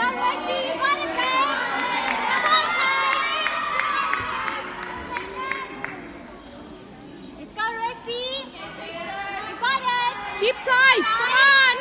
Rosie, you got it, babe. Come on, Kate. Let's go, Rosie. You got it. Keep tight. Come on.